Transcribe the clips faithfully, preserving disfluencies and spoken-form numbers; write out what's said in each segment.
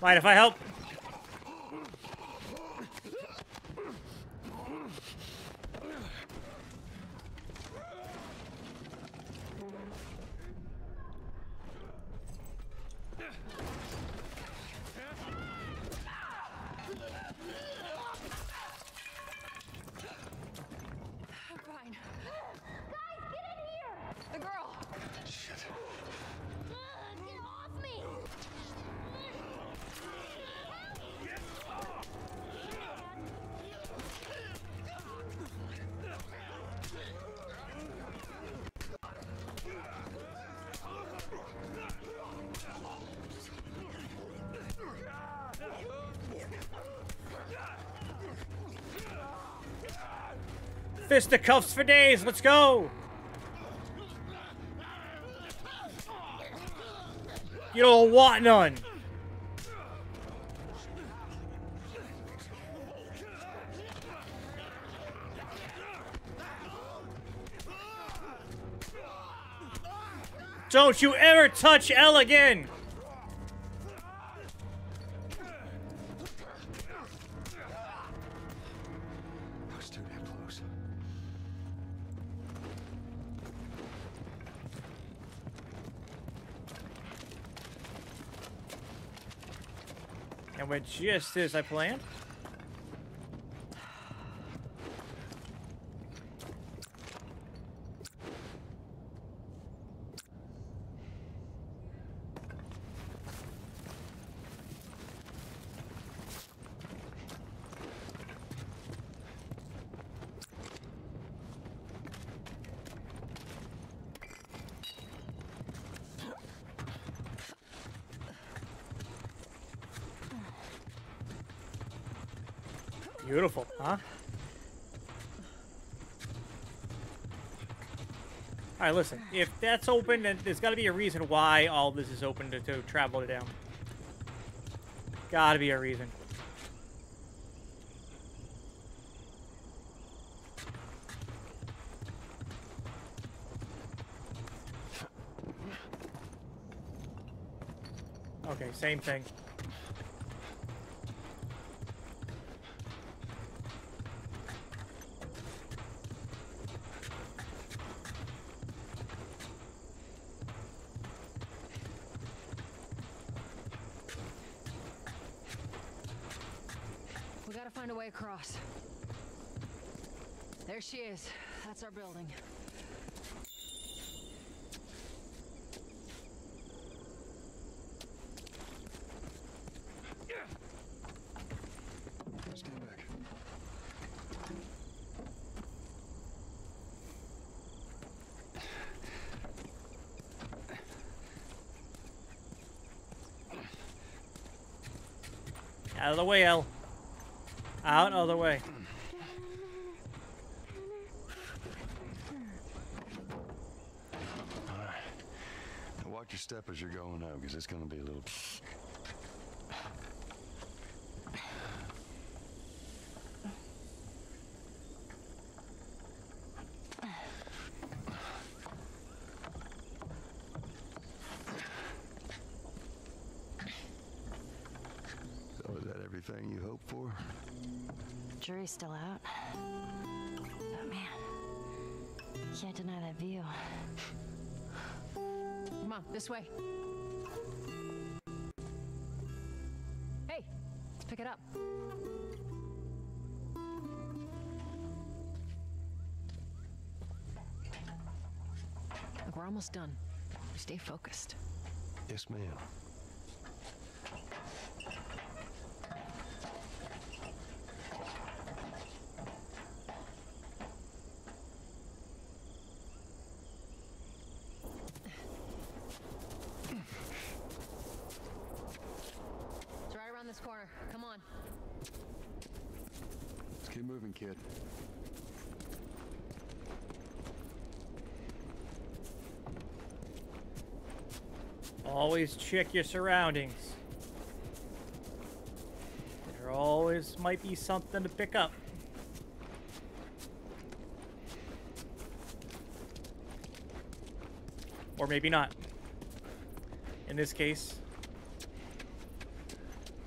Mind if I help? Fisticuffs for days, let's go! You don't want none! Don't you ever touch Elle again! And we're just as I planned. Beautiful, huh? Alright, listen. If that's open, then there's got to be a reason why all this is open to, to travel down. Gotta be a reason. Okay, same thing. Find a way across. There she is. That's our building. Stand back. Out of the way, Elle. Out of the way. All right. Now watch your step as you're going out, because it's going to be a little... So is that everything you hoped for? Jury's still out. But man, can't deny that view. Come on, this way. Hey, let's pick it up. Look, we're almost done. Stay focused. Yes, ma'am. This corner. Come on. Let's keep moving, kid. Always check your surroundings. There always might be something to pick up. Or maybe not. In this case,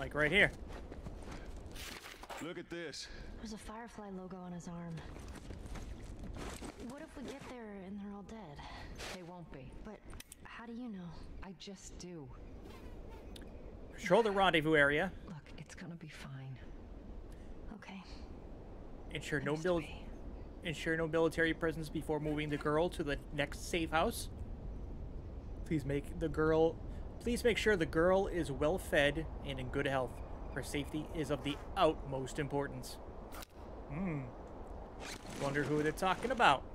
Like right here. Look at this. There's a Firefly logo on his arm. What if we get there and they're all dead? They won't be. But how do you know? I just do. Patrol the rendezvous area. Look, it's gonna be fine. Okay. Ensure no Needs to mil be. ensure no military presence before moving the girl to the next safe house. Please make the girl please make sure the girl is well fed and in good health. Her safety is of the utmost importance. Hmm. Wonder who they're talking about.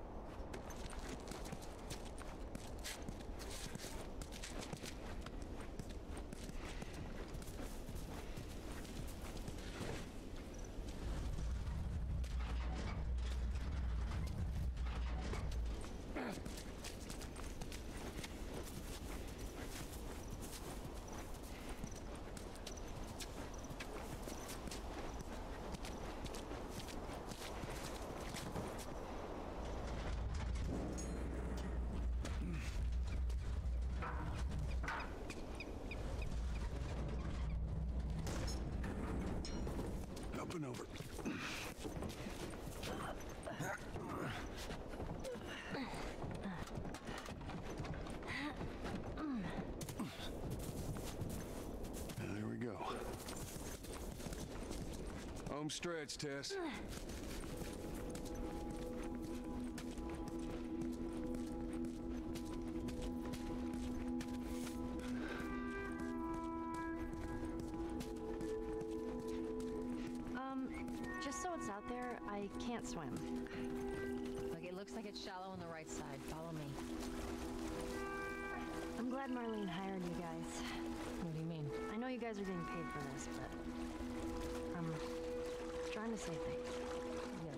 Up and over. There we go. Home stretch, Tess. Um, just so it's out there, I can't swim. Look, it looks like it's shallow on the right side. Follow me. I'm glad Marlene hired you guys. What do you mean? I know you guys are getting paid for this, but I'm trying to say thanks. Yeah,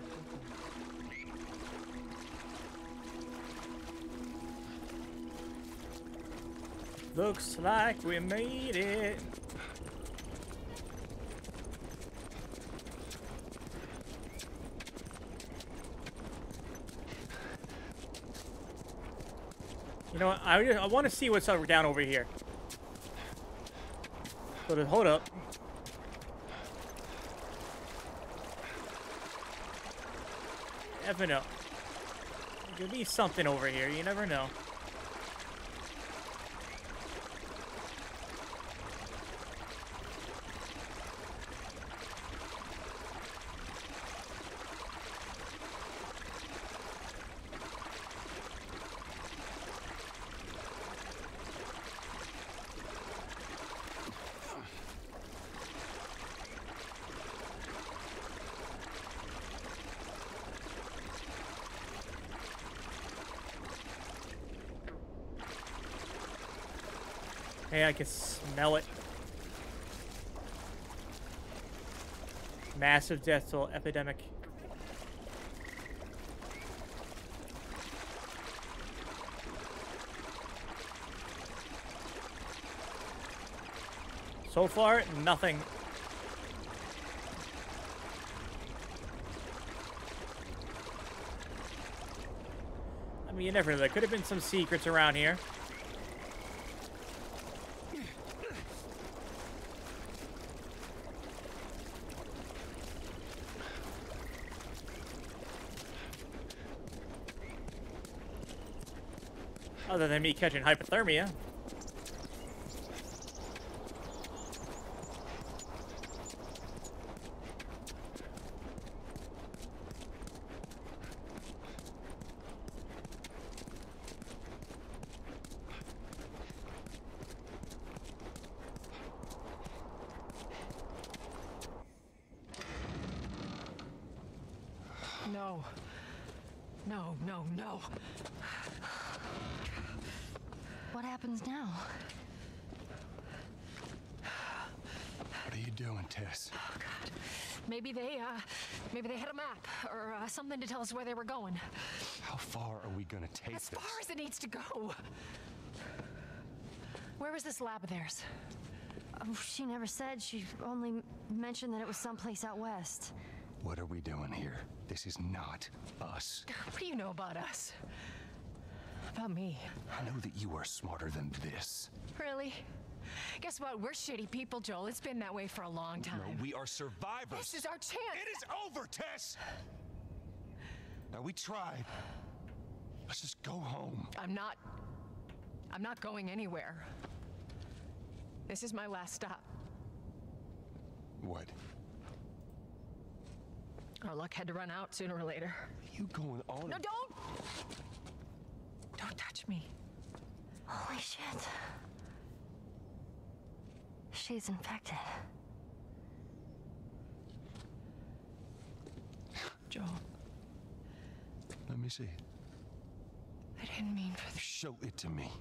Looks like we made it. You know what? I, I want to see what's over down over here. So to hold up. Never know. There could be something over here. You never know. Hey, I can smell it. Massive death toll epidemic. So far, nothing. I mean, you never know. There could have been some secrets around here. Other than me catching hypothermia. No. No, no, no. What happens now? What are you doing, Tess? Oh, God. Maybe they, uh, maybe they had a map or uh, something to tell us where they were going. How far are we gonna take As this? far as it needs to go. Where was this lab of theirs? Oh, she never said. She only m- mentioned that it was someplace out west. What are we doing here? This is not us. What do you know about us? About me? I know that you are smarter than this. Really? Guess what? We're shitty people, Joel. It's been that way for a long time. No, we are survivors. This is our chance. It is over, Tess! Now, we tried. Let's just go home. I'm not... I'm not going anywhere. This is my last stop. What? Our luck had to run out sooner or later. Are you going on? No, don't! Don't touch me. Holy shit. She's infected. Joel, Let me see it. I didn't mean for this. Show it to me.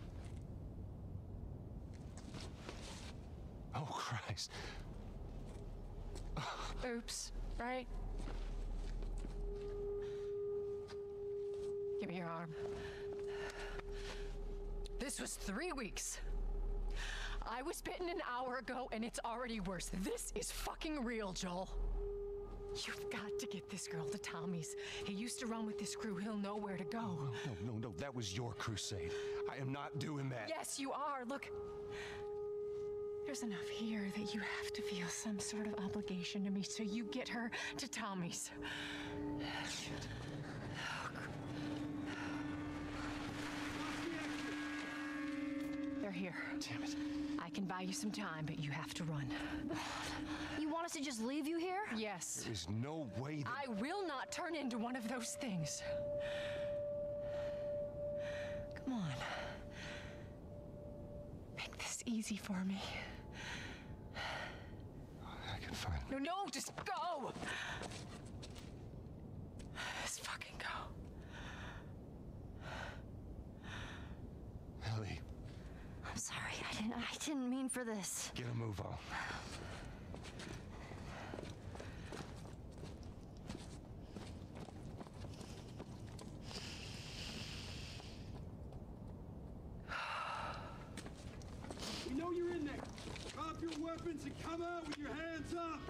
Oh, Christ. Oops, right? Give me your arm. This was three weeks. I was bitten an hour ago, and it's already worse. This is fucking real, Joel. You've got to get this girl to Tommy's. He used to run with this crew. He'll know where to go. No, no, no. That was your crusade. I am not doing that. Yes, you are. Look. There's enough here that you have to feel some sort of obligation to me, so you get her to Tommy's. They're here. Damn it. I can buy you some time, but you have to run. You want us to just leave you here? Yes. There's no way that... I will not turn into one of those things. Come on. Make this easy for me. I can find... No, no, just go! Just fucking go. Ellie, I'm sorry. I didn't I didn't mean for this. get a move on. We know you're in there. Drop your weapons and come out with your hands up.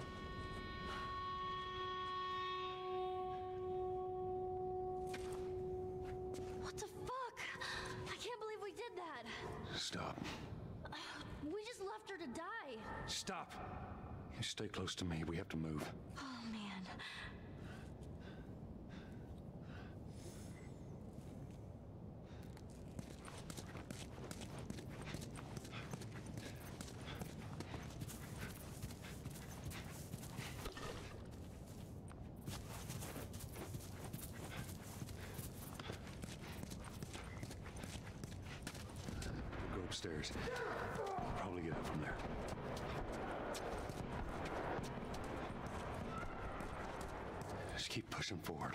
What the fuck? I can't believe we did that. Stop. We just left her to die. Stop. You stay close to me. We have to move. Oh man. Go upstairs. We'll probably get out from there. Just keep pushing forward.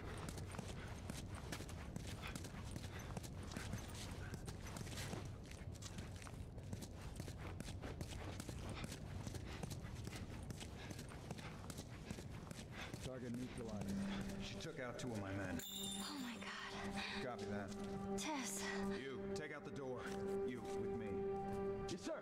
Target neutralized. She took out two of my men. Oh my god. Copy that. Tess. You, take out the door. You, with me. Yes, sir.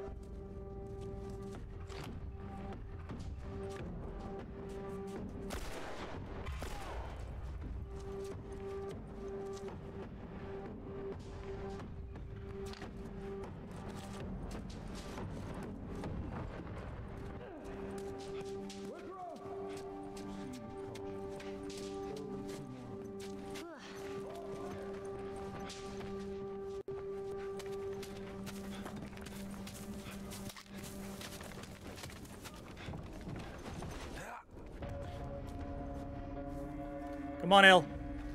Come on, El.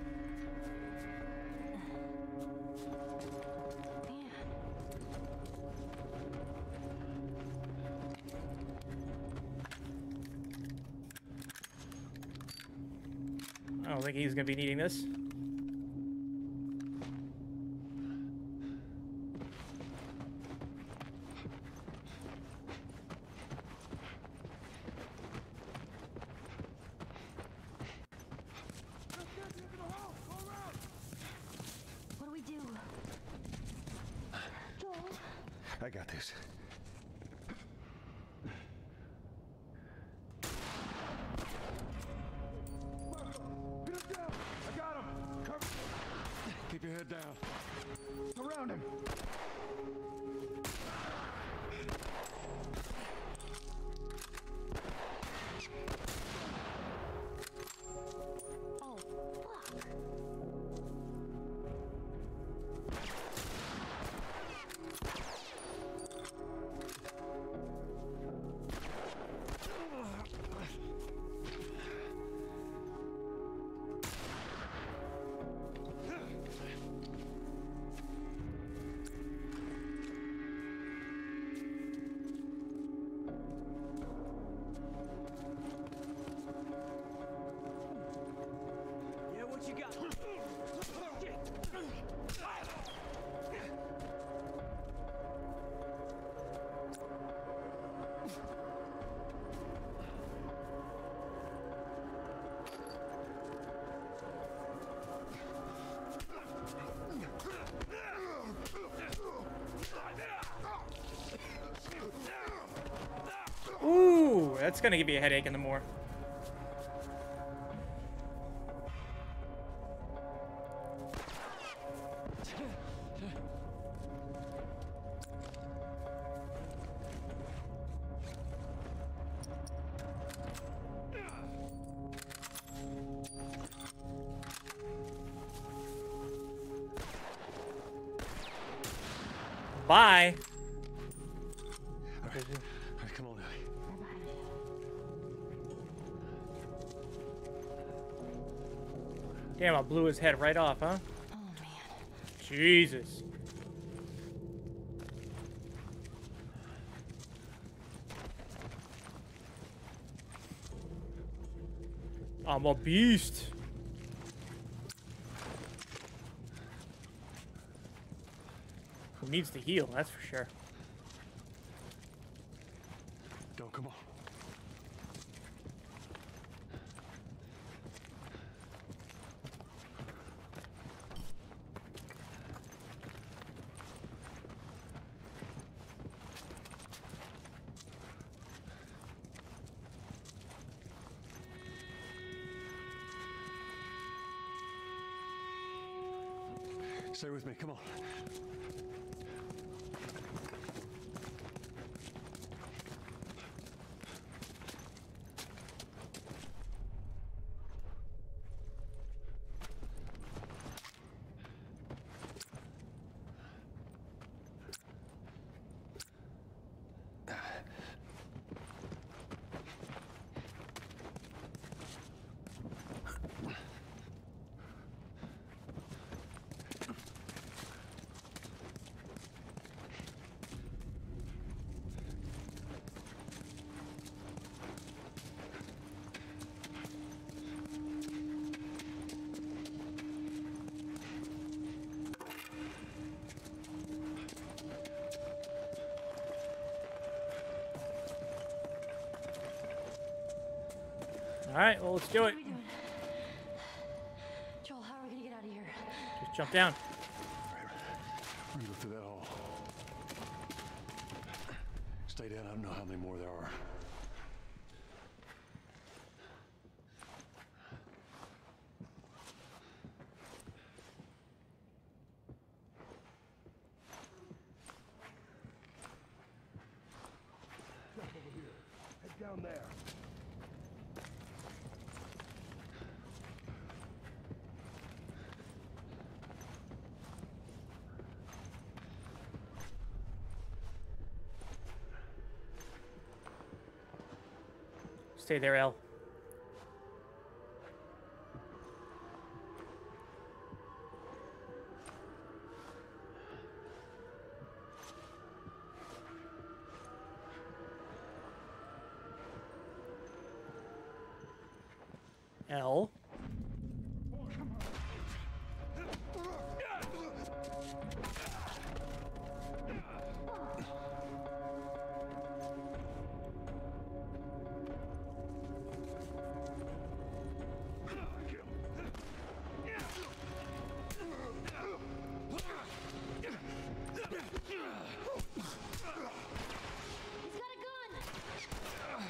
I don't think he's gonna be needing this. What do we do? Joel? I got this. Get him down! I got him! Cover! Keep your head down. Surround him! that's gonna give you a headache in the more. Bye. All right, all right, come on, Ellie. Damn, I blew his head right off, huh? Oh man. Jesus. I'm a beast. Who needs to heal, that's for sure. Go, come on. Stay with me, come on. All right, well, let's do it. What are we doing? Joel, how are we gonna get out of here? Just jump down. We're gonna go through that hall. Stay down, I don't know how many more there are. Head down there. Stay there, El. El. He's got a gun!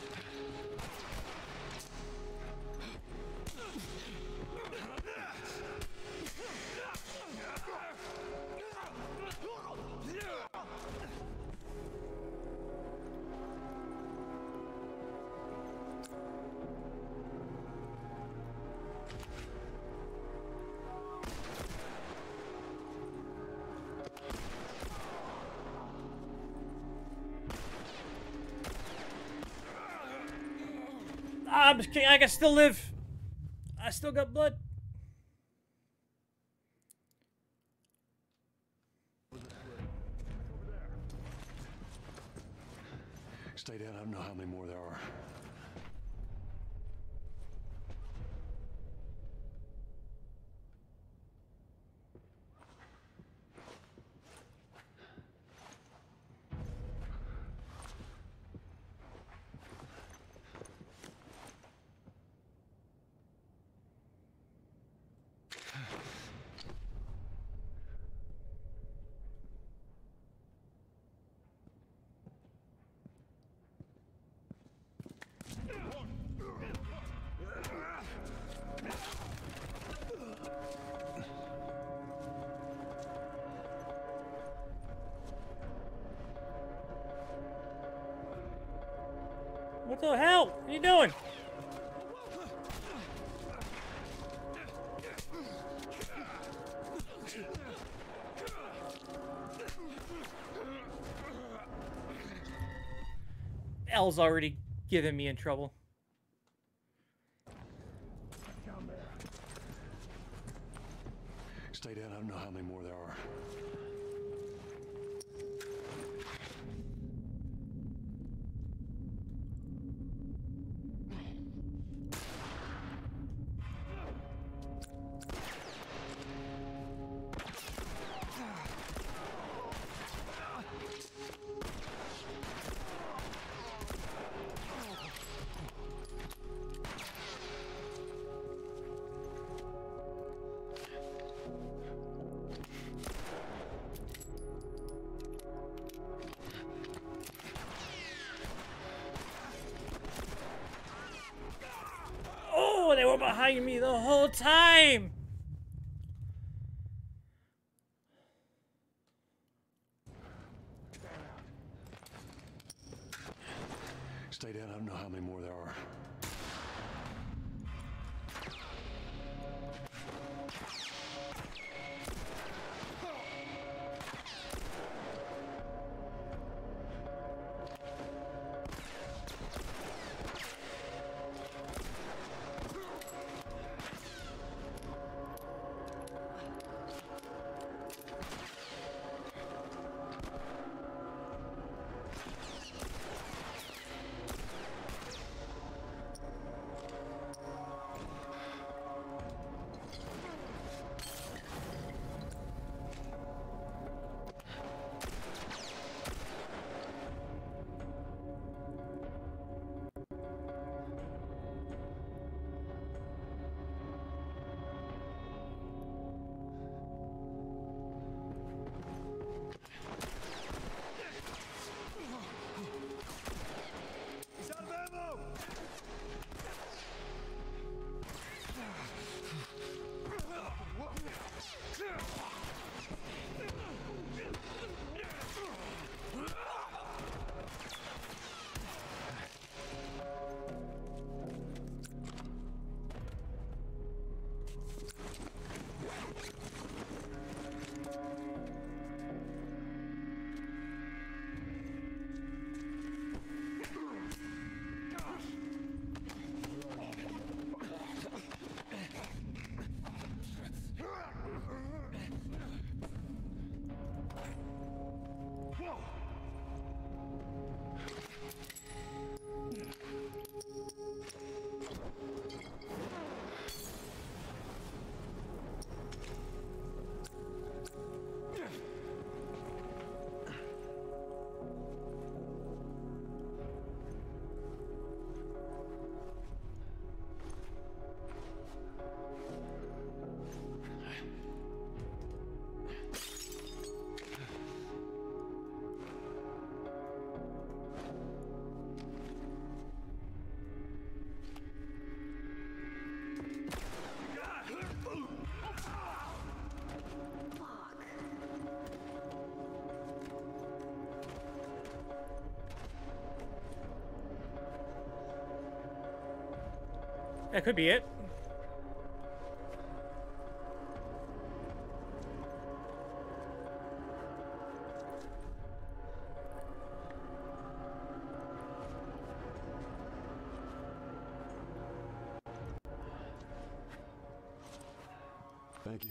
I'm just kidding. I can still live. I still got blood. Stay down, I don't know how many more there are. What the hell? What are you doing? Elle's already giving me in trouble. Stay down. I don't know how many more there are. Oh, they were behind me the whole time. Stay down. I don't know how many more there are. That could be it. Thank you.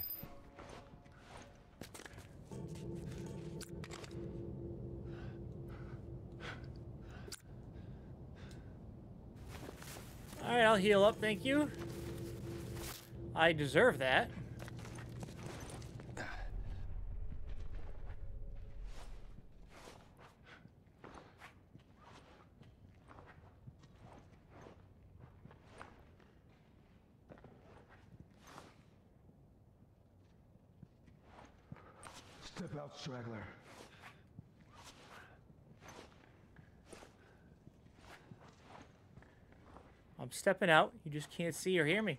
All right, I'll heal up, thank you. I deserve that. Step out, straggler. I'm stepping out. You just can't see or hear me.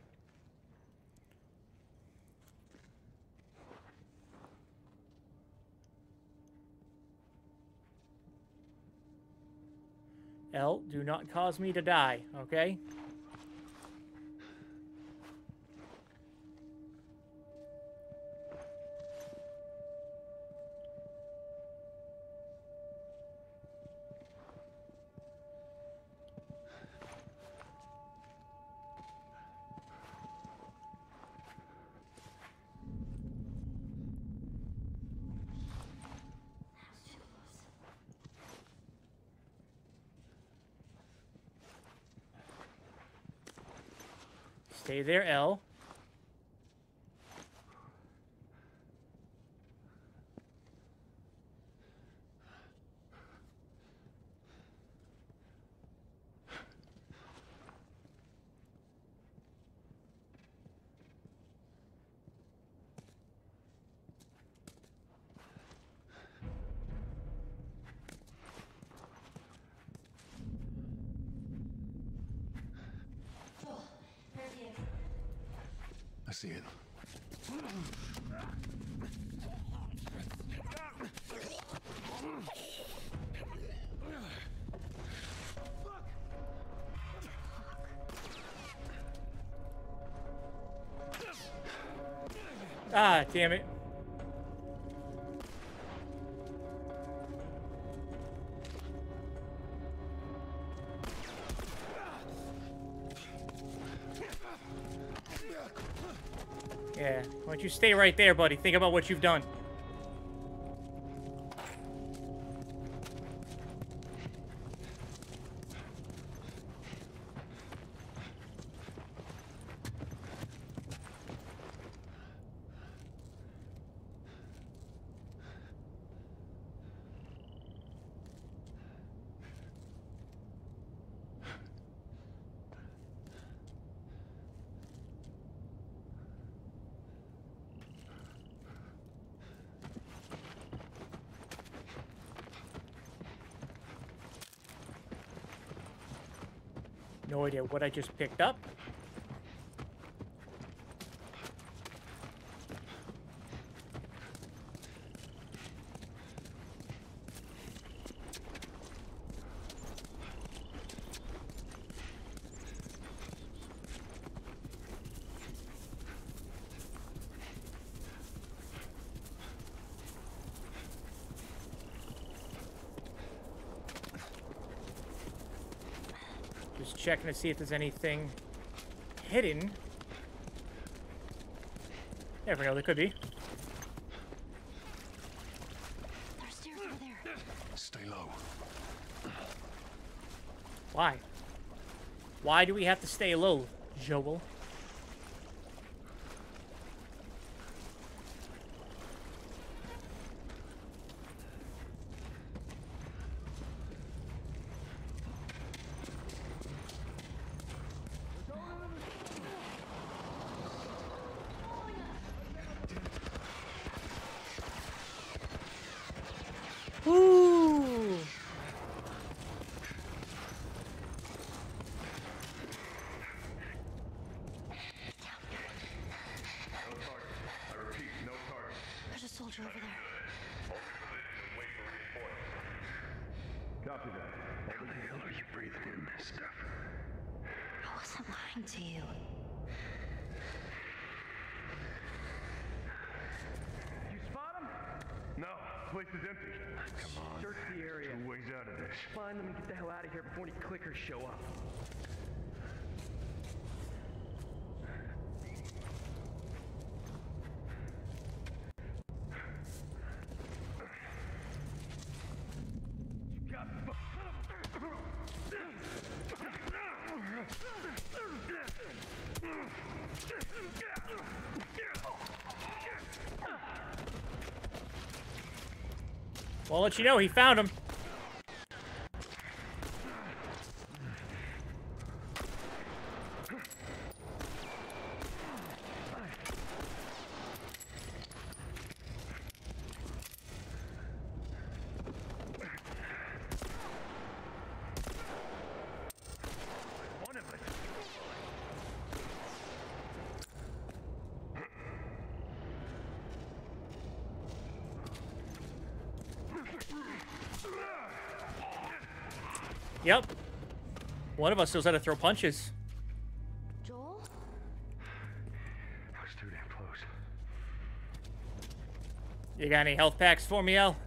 Elle, do not cause me to die, okay? Stay there, Elle. I see it. Ah, damn it. Yeah, why don't you stay right there, buddy? Think about what you've done. No idea what I just picked up. Just checking to see if there's anything hidden. Never know, there could be. There's stairs over there. Stay low. Why? Why do we have to stay low, Joel? Woo! There's a soldier over there. Copy that. How the hell are you breathing in this stuff? I wasn't lying to you. You spot him? No, place is empty. Come on. Search the area. Two ways out of this. Find them and get the hell out of here before any clickers show up. Well, I'll let you know, he found him. Yep. One of us knows how to throw punches. Joel? I was too damn close. You got any health packs for me, El?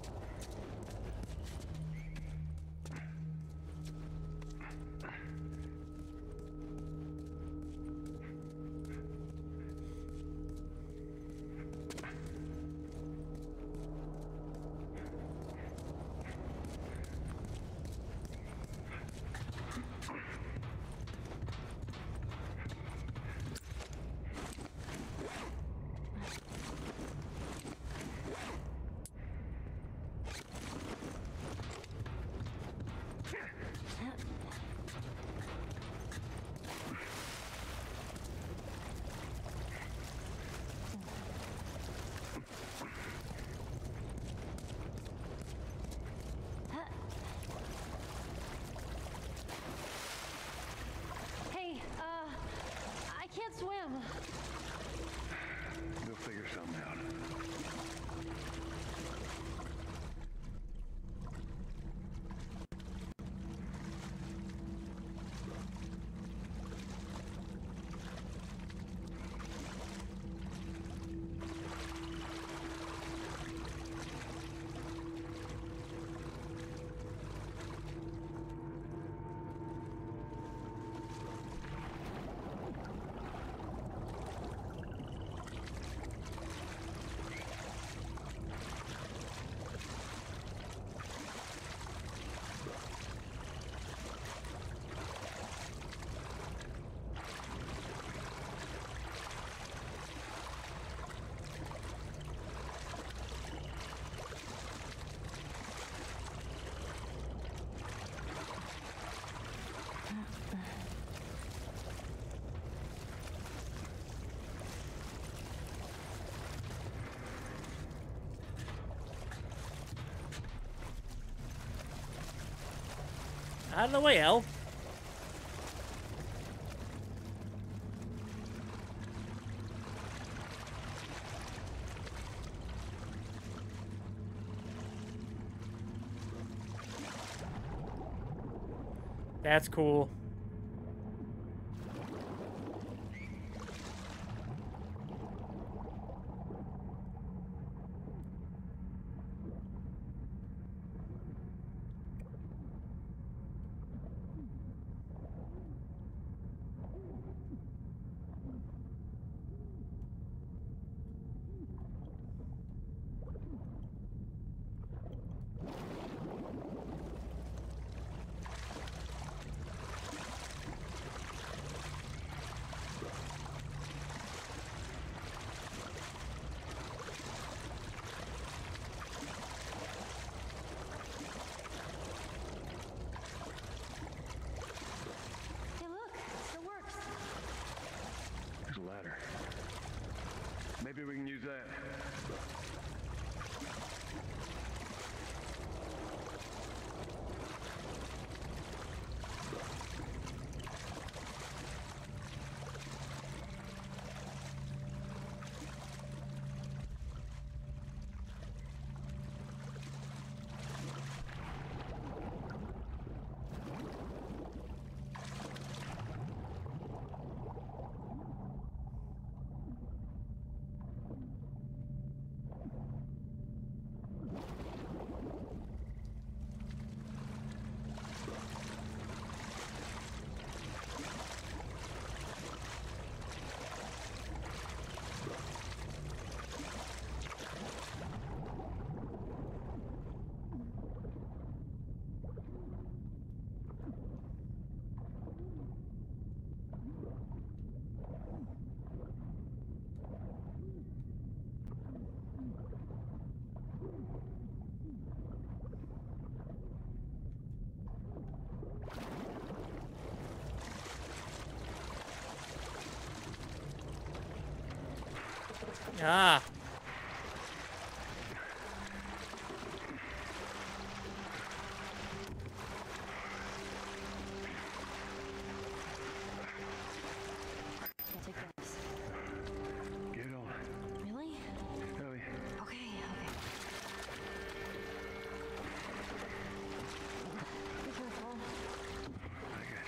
Hey, uh, I can't swim. We'll figure something out. Out of the way, El. That's cool. Hey, look, it still works. There's a ladder. Maybe we can use that. Ah. I'll take this. Get on. Really? Ellie. Okay, okay. Be careful. Okay.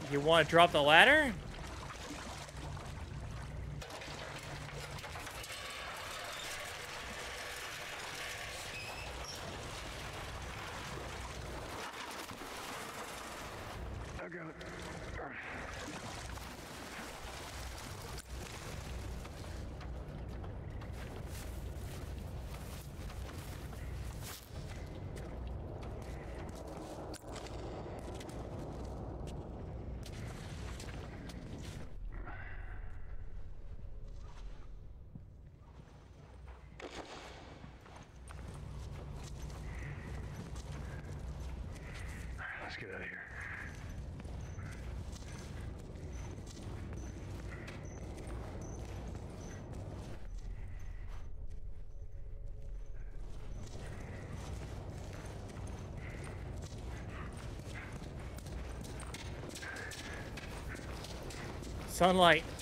You want to drop the ladder? I got it. Let's get out of here. Sunlight.